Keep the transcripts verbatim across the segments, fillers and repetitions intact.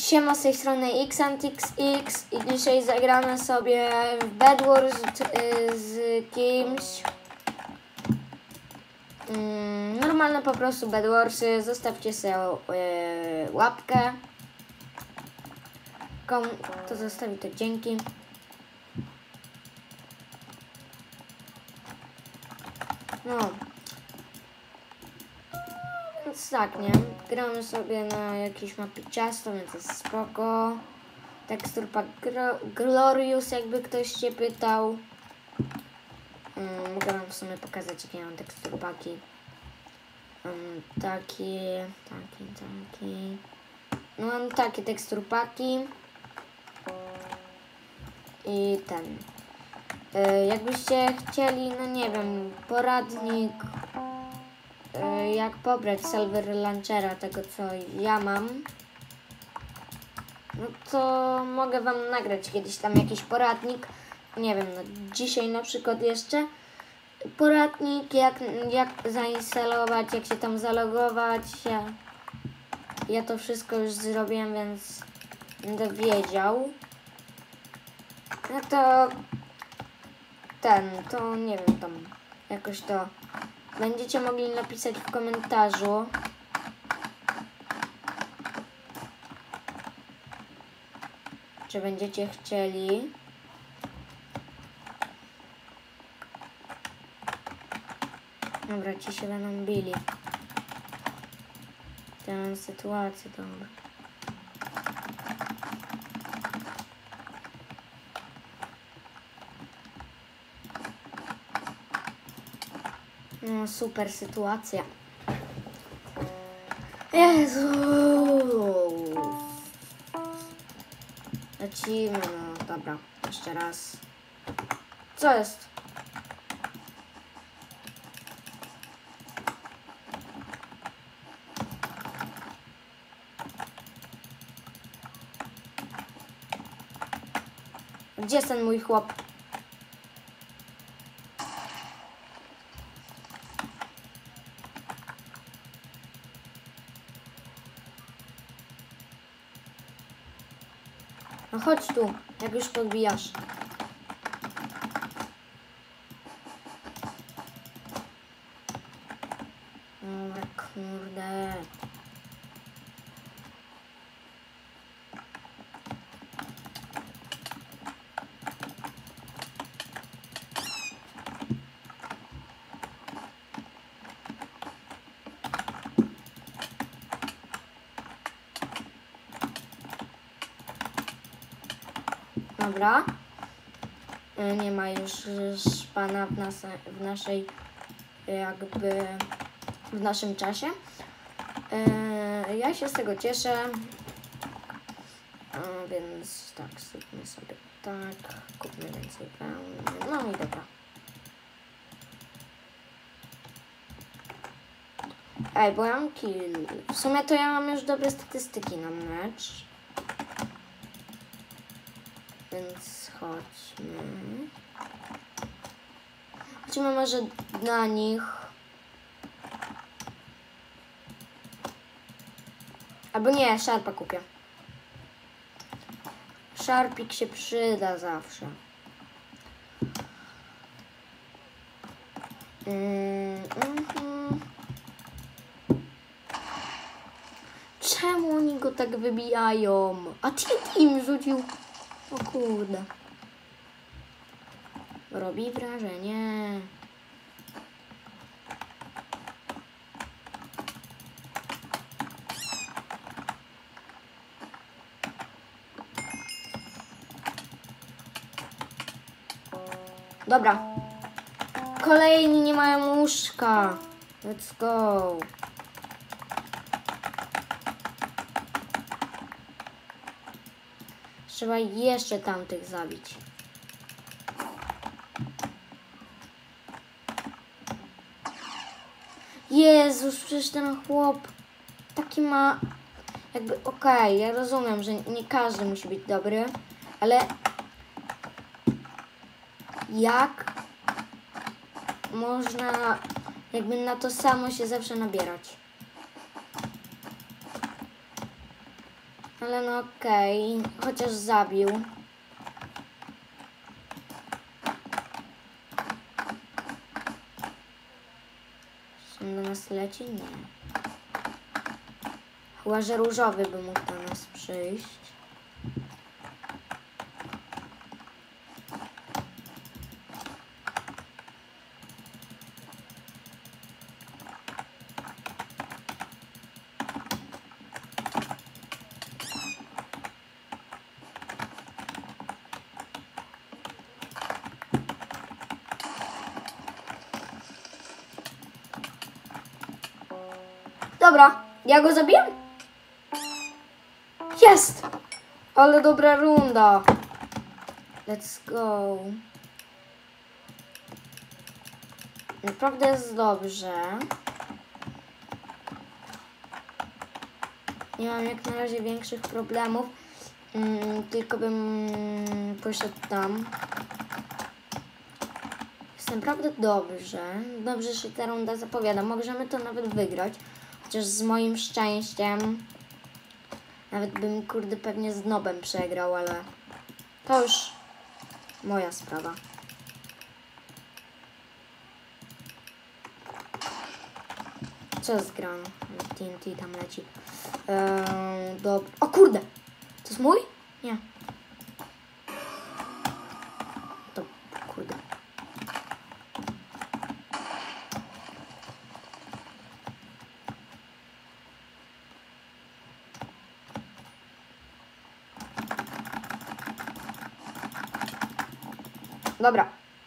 Siema, z tej strony XAntixX i dzisiaj zagramy sobie w Bed Wars z, z kimś. Mm, normalne po prostu Bed Warsy. Zostawcie sobie yy, łapkę. Komu kto zostawi, to dzięki. No. Więc tak, nie? Gramy sobie na jakiejś mapie ciasto, więc jest spoko. Tekstur pack Glorious, jakby ktoś się pytał. Um, mogę wam w sumie pokazać, jakie mam tekstur paki. Um, taki, taki, taki. No mam takie tekstur paki. I ten. Yy, jakbyście chcieli, no nie wiem, poradnik, yy, jak pobrać serwer launchera, tego co ja mam, no to mogę wam nagrać kiedyś tam jakiś poradnik, nie wiem, no dzisiaj na przykład jeszcze poradnik, jak, jak zainstalować, jak się tam zalogować. Ja, ja to wszystko już zrobiłem, więc będę wiedział. No to ten, to nie wiem, tam jakoś to będziecie mogli napisać w komentarzu. Czy będziecie chcieli. Dobra, ci się będą bili. Tę sytuację, dobra. No, super sytuacja. Jezu. Lecimy, no dobra. Jeszcze raz. Co jest? Gdzie jest ten mój chłop? No chodź tu, jak już podbijasz. Dobra, kurde. Dobra. Nie ma już szpana w, nas, w naszej jakby w naszym czasie. Ja się z tego cieszę. Więc tak, zróbmy sobie tak. Kupmy więcej pełny. No i dobra. Ej, bo ja mam kill. W sumie to ja mam już dobre statystyki na mecz. Więc chodźmy. Chodźmy może na nich. Albo nie, szarpa kupię. Szarpik się przyda zawsze. Mm, mm-hmm. Czemu oni go tak wybijają? A T T im rzucił. O kurde. Robi wrażenie. Dobra. Kolejni nie mają łóżka. Let's go. Trzeba jeszcze tamtych zabić. Jezus, przecież ten chłop taki ma jakby okej, okay, ja rozumiem, że nie każdy musi być dobry, ale jak można jakby na to samo się zawsze nabierać? Ale no okej, okay. Chociaż zabił. Czy on do nas leci? Nie. Chyba, że różowy by mógł do nas przyjść. Dobra, ja go zabiję? Jest! Ale dobra runda. Let's go. Naprawdę jest dobrze. Nie mam jak na razie większych problemów. Mm, tylko bym poszedł tam. Jest naprawdę dobrze. Dobrze się ta runda zapowiada. Możemy to nawet wygrać. Chociaż z moim szczęściem nawet bym, kurde, pewnie z nobem przegrał, ale to już moja sprawa. Co jest grane? T N T tam leci. Eee, do... O kurde! To jest mój? Nie. To kurde. Dobra.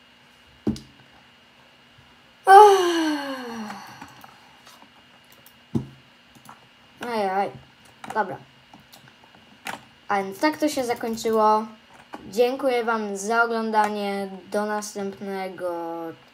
Ajaj. Dobra. A więc tak to się zakończyło. Dziękuję Wam za oglądanie. Do następnego.